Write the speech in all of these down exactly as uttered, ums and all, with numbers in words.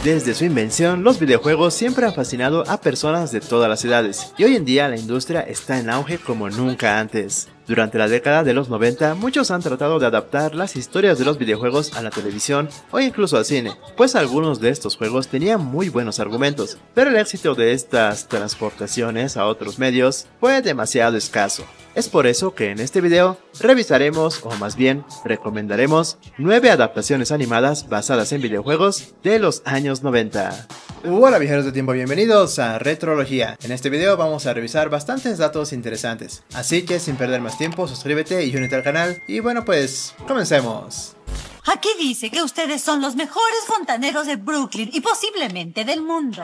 Desde su invención, los videojuegos siempre han fascinado a personas de todas las edades, y hoy en día la industria está en auge como nunca antes. Durante la década de los noventa, muchos han tratado de adaptar las historias de los videojuegos a la televisión o incluso al cine, pues algunos de estos juegos tenían muy buenos argumentos, pero el éxito de estas transportaciones a otros medios fue demasiado escaso. Es por eso que en este video revisaremos, o más bien recomendaremos, nueve adaptaciones animadas basadas en videojuegos de los años noventa. Hola viajeros de tiempo, bienvenidos a Retrología. En este video vamos a revisar bastantes datos interesantes, así que sin perder más tiempo suscríbete y únete al canal y bueno pues, comencemos. Aquí dice que ustedes son los mejores fontaneros de Brooklyn y posiblemente del mundo.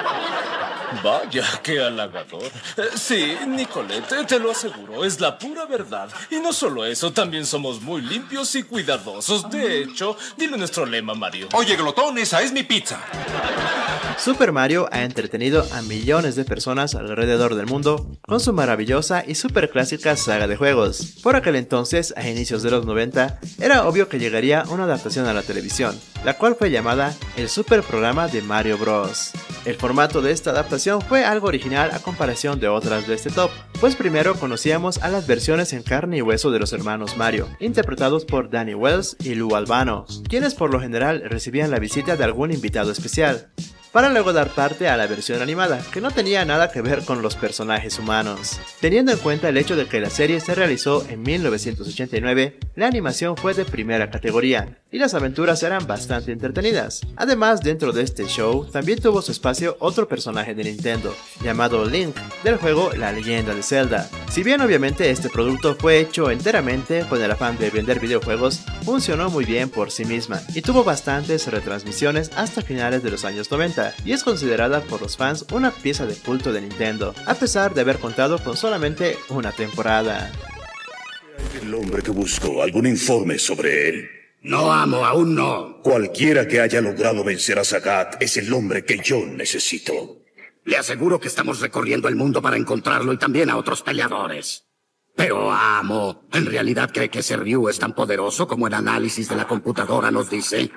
Vaya, qué halagador. Eh, sí, Nicolette, te lo aseguro, es la pura verdad. Y no solo eso, también somos muy limpios y cuidadosos. De hecho, dile nuestro lema, Mario. Oye, glotón, esa es mi pizza. Super Mario ha entretenido a millones de personas alrededor del mundo con su maravillosa y super clásica saga de juegos. Por aquel entonces, a inicios de los noventa, era obvio que llegaría una adaptación a la televisión, la cual fue llamada el Super Programa de Mario Bros. El formato de esta adaptación fue algo original a comparación de otras de este top, pues primero conocíamos a las versiones en carne y hueso de los hermanos Mario, interpretados por Danny Wells y Lou Albano, quienes por lo general recibían la visita de algún invitado especial, para luego dar parte a la versión animada, que no tenía nada que ver con los personajes humanos. Teniendo en cuenta el hecho de que la serie se realizó en mil novecientos ochenta y nueve, la animación fue de primera categoría, y las aventuras eran bastante entretenidas. Además, dentro de este show, también tuvo su espacio otro personaje de Nintendo, llamado Link, del juego La Leyenda de Zelda. Si bien obviamente este producto fue hecho enteramente con el afán de vender videojuegos, funcionó muy bien por sí misma, y tuvo bastantes retransmisiones hasta finales de los años noventa, y es considerada por los fans una pieza de culto de Nintendo, a pesar de haber contado con solamente una temporada. El hombre que buscó algún informe sobre él. No, amo, aún no. Cualquiera que haya logrado vencer a Sagat es el hombre que yo necesito. Le aseguro que estamos recorriendo el mundo para encontrarlo y también a otros peleadores. Pero, amo, ¿en realidad cree que ese Ryu es tan poderoso como el análisis de la computadora nos dice?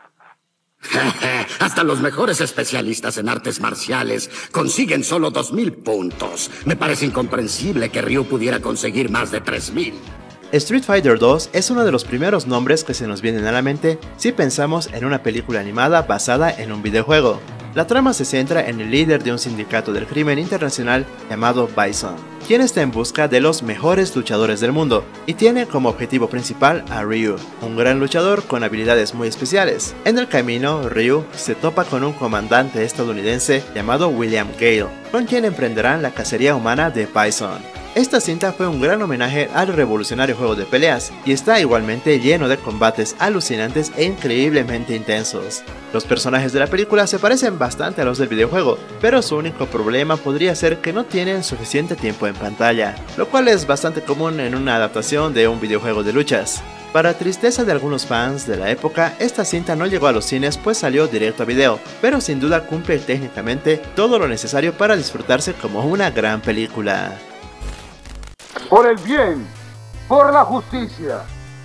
Hasta los mejores especialistas en artes marciales consiguen solo dos mil puntos. Me parece incomprensible que Ryu pudiera conseguir más de tres mil. Street Fighter dos es uno de los primeros nombres que se nos vienen a la mente si pensamos en una película animada basada en un videojuego. La trama se centra en el líder de un sindicato del crimen internacional llamado Bison, quien está en busca de los mejores luchadores del mundo y tiene como objetivo principal a Ryu, un gran luchador con habilidades muy especiales. En el camino, Ryu se topa con un comandante estadounidense llamado William Gale, con quien emprenderán la cacería humana de Bison. Esta cinta fue un gran homenaje al revolucionario juego de peleas y está igualmente lleno de combates alucinantes e increíblemente intensos. Los personajes de la película se parecen bastante a los del videojuego, pero su único problema podría ser que no tienen suficiente tiempo en pantalla, lo cual es bastante común en una adaptación de un videojuego de luchas. Para tristeza de algunos fans de la época, esta cinta no llegó a los cines pues salió directo a video, pero sin duda cumple técnicamente todo lo necesario para disfrutarse como una gran película. Por el bien, por la justicia.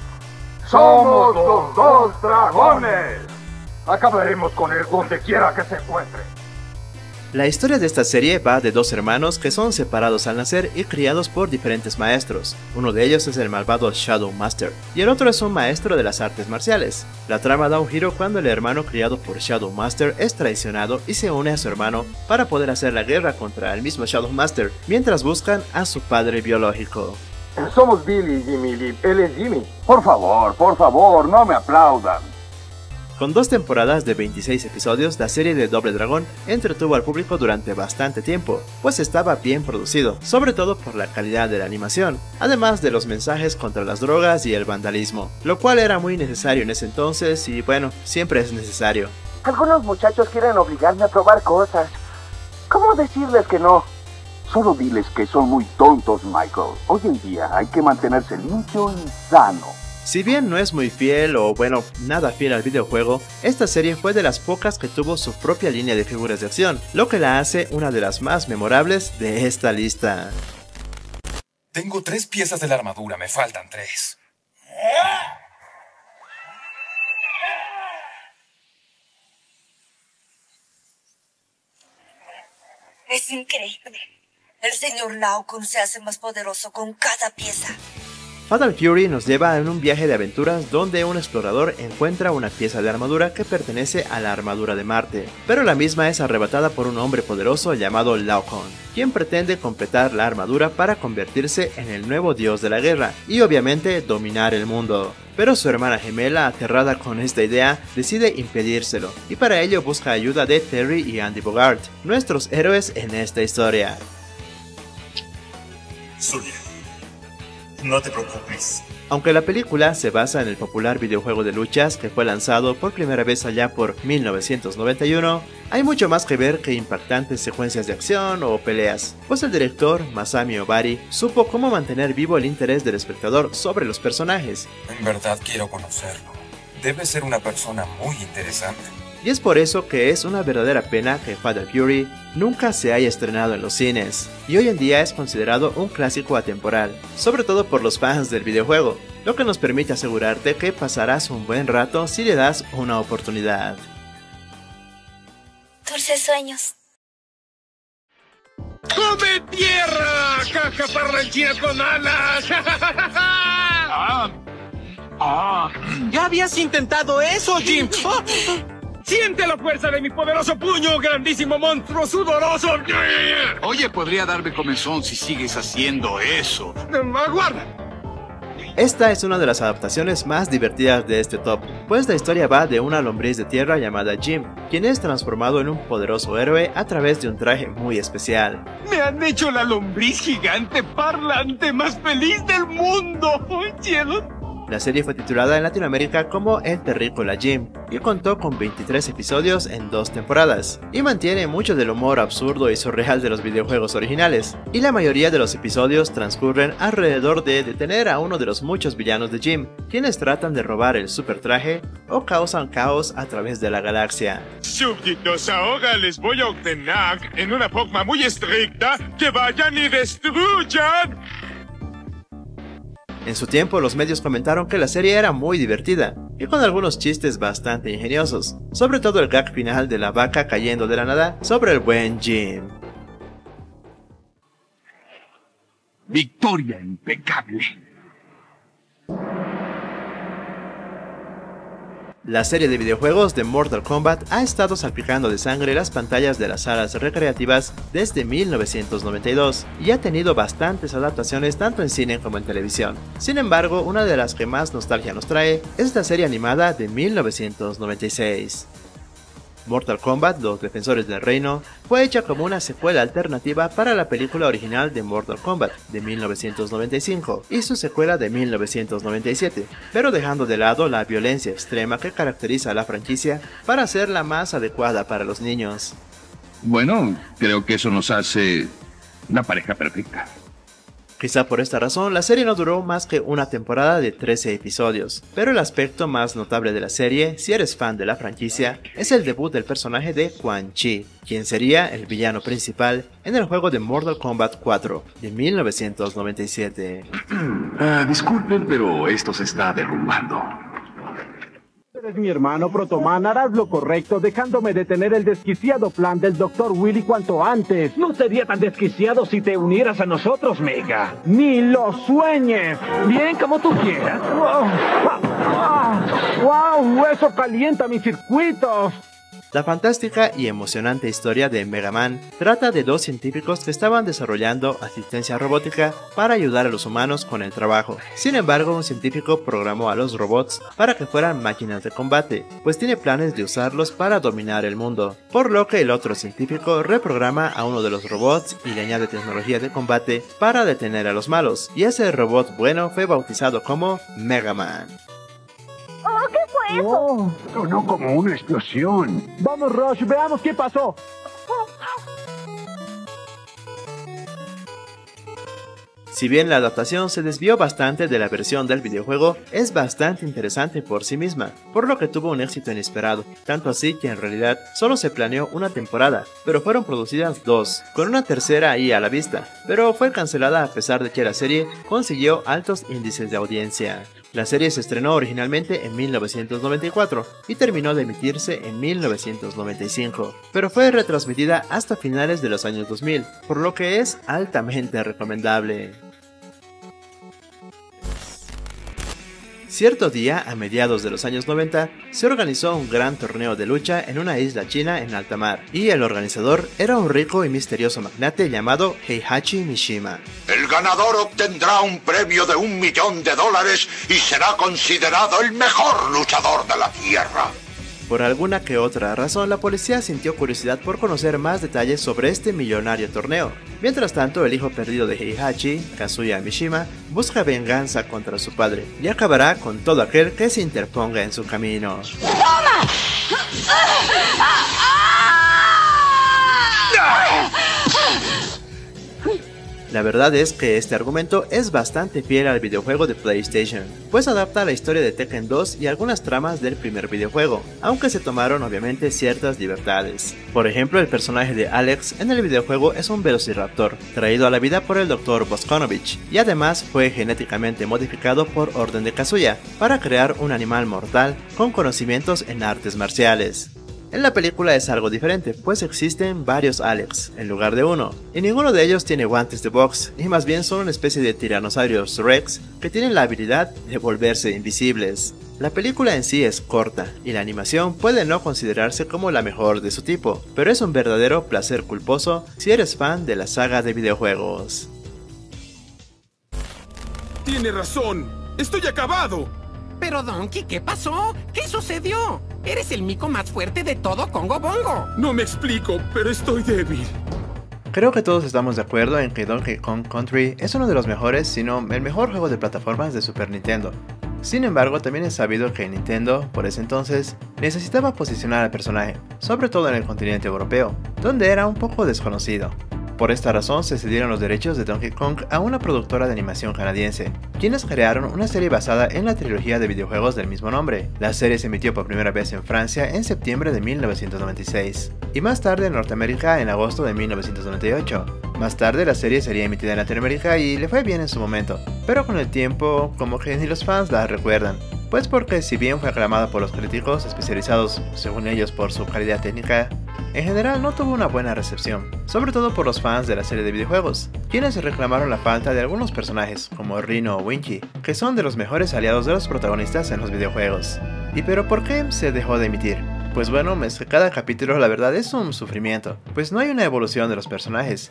Somos los dos dragones. Acabaremos con él donde quiera que se encuentre. La historia de esta serie va de dos hermanos que son separados al nacer y criados por diferentes maestros. Uno de ellos es el malvado Shadow Master, y el otro es un maestro de las artes marciales. La trama da un giro cuando el hermano criado por Shadow Master es traicionado y se une a su hermano para poder hacer la guerra contra el mismo Shadow Master, mientras buscan a su padre biológico. Somos Billy y Jimmy Lee. Él es Jimmy. Por favor, por favor, no me aplaudan. Con dos temporadas de veintiséis episodios, la serie de Doble Dragón entretuvo al público durante bastante tiempo, pues estaba bien producido, sobre todo por la calidad de la animación, además de los mensajes contra las drogas y el vandalismo, lo cual era muy necesario en ese entonces y bueno, siempre es necesario. Algunos muchachos quieren obligarme a probar cosas. ¿Cómo decirles que no? Solo diles que son muy tontos, Michael. Hoy en día hay que mantenerse limpio y sano. Si bien no es muy fiel o bueno, nada fiel al videojuego, esta serie fue de las pocas que tuvo su propia línea de figuras de acción, lo que la hace una de las más memorables de esta lista. Tengo tres piezas de la armadura, me faltan tres. increíble. El señor Laukon se hace más poderoso con cada pieza. Fatal Fury nos lleva en un viaje de aventuras donde un explorador encuentra una pieza de armadura que pertenece a la armadura de Marte, pero la misma es arrebatada por un hombre poderoso llamado Laukon, quien pretende completar la armadura para convertirse en el nuevo dios de la guerra y obviamente dominar el mundo. Pero su hermana gemela, aterrada con esta idea, decide impedírselo, y para ello busca ayuda de Terry y Andy Bogart, nuestros héroes en esta historia. Sonia, no te preocupes. Aunque la película se basa en el popular videojuego de luchas que fue lanzado por primera vez allá por mil novecientos noventa y uno, hay mucho más que ver que impactantes secuencias de acción o peleas, pues el director, Masami Obari, supo cómo mantener vivo el interés del espectador sobre los personajes. En verdad quiero conocerlo. Debe ser una persona muy interesante. Y es por eso que es una verdadera pena que Fatal Fury nunca se haya estrenado en los cines, y hoy en día es considerado un clásico atemporal, sobre todo por los fans del videojuego, lo que nos permite asegurarte que pasarás un buen rato si le das una oportunidad. Dulces sueños. ¡Come tierra! ¡Caja parlanchina con alas! ¡Ah! ¡Ah! ¡Ya habías intentado eso, Jim! ¡Oh! ¡Siente la fuerza de mi poderoso puño, grandísimo monstruo sudoroso! Oye, podría darme comezón si sigues haciendo eso. ¡Aguarda! Esta es una de las adaptaciones más divertidas de este top, pues la historia va de una lombriz de tierra llamada Jim, quien es transformado en un poderoso héroe a través de un traje muy especial. ¡Me han hecho la lombriz gigante parlante más feliz del mundo! ¡Oh, cielo! La serie fue titulada en Latinoamérica como El Terrícola Jim y contó con veintitrés episodios en dos temporadas, y mantiene mucho del humor absurdo y surreal de los videojuegos originales, y la mayoría de los episodios transcurren alrededor de detener a uno de los muchos villanos de Jim, quienes tratan de robar el super traje o causan caos a través de la galaxia. Súbditos, ahora les voy a ordenar en una forma muy estricta que vayan y destruyan. En su tiempo, los medios comentaron que la serie era muy divertida, y con algunos chistes bastante ingeniosos, sobre todo el gag final de la vaca cayendo de la nada sobre el buen Jim. Victoria impecable. La serie de videojuegos de Mortal Kombat ha estado salpicando de sangre las pantallas de las salas recreativas desde mil novecientos noventa y dos y ha tenido bastantes adaptaciones tanto en cine como en televisión. Sin embargo, una de las que más nostalgia nos trae es la serie animada de mil novecientos noventa y seis. Mortal Kombat, Los Defensores del Reino, fue hecha como una secuela alternativa para la película original de Mortal Kombat de mil novecientos noventa y cinco y su secuela de mil novecientos noventa y siete, pero dejando de lado la violencia extrema que caracteriza a la franquicia para hacerla más adecuada para los niños. Bueno, creo que eso nos hace una pareja perfecta. Quizá por esta razón, la serie no duró más que una temporada de trece episodios, pero el aspecto más notable de la serie, si eres fan de la franquicia, es el debut del personaje de Quan Chi, quien sería el villano principal en el juego de Mortal Kombat cuatro de mil novecientos noventa y siete. Uh, disculpen, pero esto se está derrumbando. Eres mi hermano Protoman, harás lo correcto dejándome detener el desquiciado plan del doctor Willy cuanto antes. No sería tan desquiciado si te unieras a nosotros, Mega. Ni lo sueñes. Bien, como tú quieras. ¡Wow! ¡Wow! ¡Wow! ¡Eso calienta mis circuitos! La fantástica y emocionante historia de Mega Man trata de dos científicos que estaban desarrollando asistencia robótica para ayudar a los humanos con el trabajo. Sin embargo, un científico programó a los robots para que fueran máquinas de combate, pues tiene planes de usarlos para dominar el mundo, por lo que el otro científico reprograma a uno de los robots y le añade tecnología de combate para detener a los malos, y ese robot bueno fue bautizado como Mega Man. Oh, ¿qué fue eso? Oh, sonó como una explosión. Vamos, Rush, veamos qué pasó. Si bien la adaptación se desvió bastante de la versión del videojuego, es bastante interesante por sí misma, por lo que tuvo un éxito inesperado, tanto así que en realidad solo se planeó una temporada, pero fueron producidas dos, con una tercera ahí a la vista, pero fue cancelada a pesar de que la serie consiguió altos índices de audiencia. La serie se estrenó originalmente en mil novecientos noventa y cuatro y terminó de emitirse en mil novecientos noventa y cinco, pero fue retransmitida hasta finales de los años dos mil, por lo que es altamente recomendable. Cierto día, a mediados de los años noventa, se organizó un gran torneo de lucha en una isla china en alta mar, y el organizador era un rico y misterioso magnate llamado Heihachi Mishima. El ganador obtendrá un premio de un millón de dólares y será considerado el mejor luchador de la tierra. Por alguna que otra razón, la policía sintió curiosidad por conocer más detalles sobre este millonario torneo. Mientras tanto, el hijo perdido de Heihachi, Kazuya Mishima, busca venganza contra su padre y acabará con todo aquel que se interponga en su camino. ¡Toma! La verdad es que este argumento es bastante fiel al videojuego de PlayStation, pues adapta la historia de Tekken dos y algunas tramas del primer videojuego, aunque se tomaron obviamente ciertas libertades. Por ejemplo, el personaje de Alex en el videojuego es un velociraptor, traído a la vida por el doctor Bosconovich, y además fue genéticamente modificado por orden de Kazuya, para crear un animal mortal con conocimientos en artes marciales. En la película es algo diferente, pues existen varios Alex, en lugar de uno, y ninguno de ellos tiene guantes de box, y más bien son una especie de tiranosaurios Rex que tienen la habilidad de volverse invisibles. La película en sí es corta, y la animación puede no considerarse como la mejor de su tipo, pero es un verdadero placer culposo si eres fan de la saga de videojuegos. Tiene razón, estoy acabado. Pero Donkey, ¿qué pasó? ¿Qué sucedió? Eres el mico más fuerte de todo Congo Bongo. No me explico, pero estoy débil. Creo que todos estamos de acuerdo en que Donkey Kong Country es uno de los mejores, si no el mejor juego de plataformas de Super Nintendo. Sin embargo, también es sabido que Nintendo, por ese entonces, necesitaba posicionar al personaje, sobre todo en el continente europeo, donde era un poco desconocido. Por esta razón se cedieron los derechos de Donkey Kong a una productora de animación canadiense, quienes crearon una serie basada en la trilogía de videojuegos del mismo nombre. La serie se emitió por primera vez en Francia en septiembre de mil novecientos noventa y seis, y más tarde en Norteamérica en agosto de mil novecientos noventa y ocho. Más tarde la serie sería emitida en Latinoamérica y le fue bien en su momento, pero con el tiempo como que ni los fans la recuerdan. Pues porque si bien fue aclamada por los críticos especializados, según ellos, por su calidad técnica, en general no tuvo una buena recepción, sobre todo por los fans de la serie de videojuegos, quienes reclamaron la falta de algunos personajes, como Rino o Winky, que son de los mejores aliados de los protagonistas en los videojuegos. ¿Y pero por qué se dejó de emitir? Pues bueno, es que cada capítulo la verdad es un sufrimiento, pues no hay una evolución de los personajes.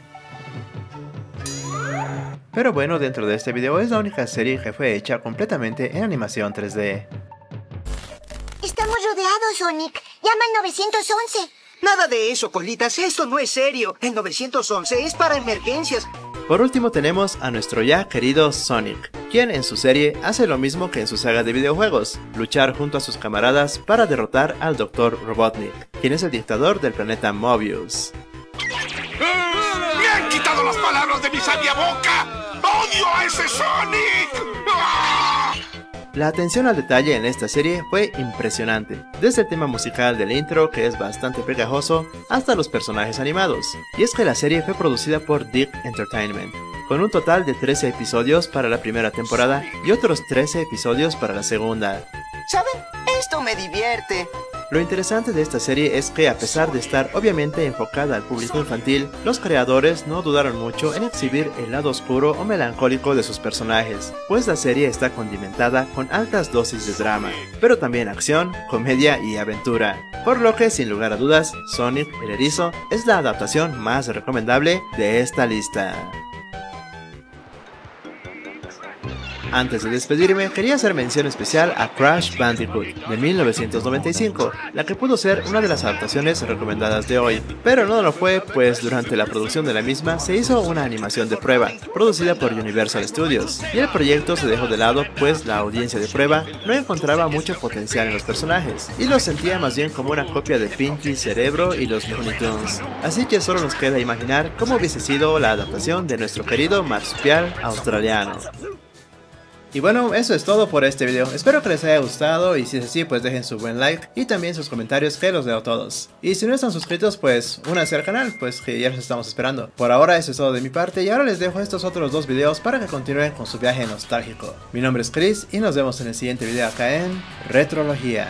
Pero bueno, dentro de este video es la única serie que fue hecha completamente en animación tres D. Estamos rodeados, Sonic. Llama al nueve once. Nada de eso, Colitas. Esto no es serio. El nueve once es para emergencias. Por último tenemos a nuestro ya querido Sonic, quien en su serie hace lo mismo que en su saga de videojuegos, luchar junto a sus camaradas para derrotar al doctor Robotnik, quien es el dictador del planeta Mobius. ¡Me han quitado las palabras de mi sabia boca! ¡Odio a ese Sonic! ¡Ah! La atención al detalle en esta serie fue impresionante, desde el tema musical del intro, que es bastante pegajoso, hasta los personajes animados. Y es que la serie fue producida por Dick Entertainment, con un total de trece episodios para la primera temporada y otros trece episodios para la segunda. ¿Saben? Esto me divierte. Lo interesante de esta serie es que, a pesar de estar obviamente enfocada al público infantil, los creadores no dudaron mucho en exhibir el lado oscuro o melancólico de sus personajes, pues la serie está condimentada con altas dosis de drama, pero también acción, comedia y aventura, por lo que sin lugar a dudas, Sonic el Erizo es la adaptación más recomendable de esta lista. Antes de despedirme, quería hacer mención especial a Crash Bandicoot de mil novecientos noventa y cinco, la que pudo ser una de las adaptaciones recomendadas de hoy, pero no lo fue, pues durante la producción de la misma se hizo una animación de prueba, producida por Universal Studios, y el proyecto se dejó de lado pues la audiencia de prueba no encontraba mucho potencial en los personajes, y los sentía más bien como una copia de Pinky, Cerebro y los Looney Tunes, así que solo nos queda imaginar cómo hubiese sido la adaptación de nuestro querido marsupial australiano. Y bueno, eso es todo por este video. Espero que les haya gustado y si es así pues dejen su buen like y también sus comentarios que los leo todos. Y si no están suscritos pues únanse al canal, pues que ya los estamos esperando. Por ahora eso es todo de mi parte y ahora les dejo estos otros dos videos para que continúen con su viaje nostálgico. Mi nombre es Chris y nos vemos en el siguiente video acá en Retrología.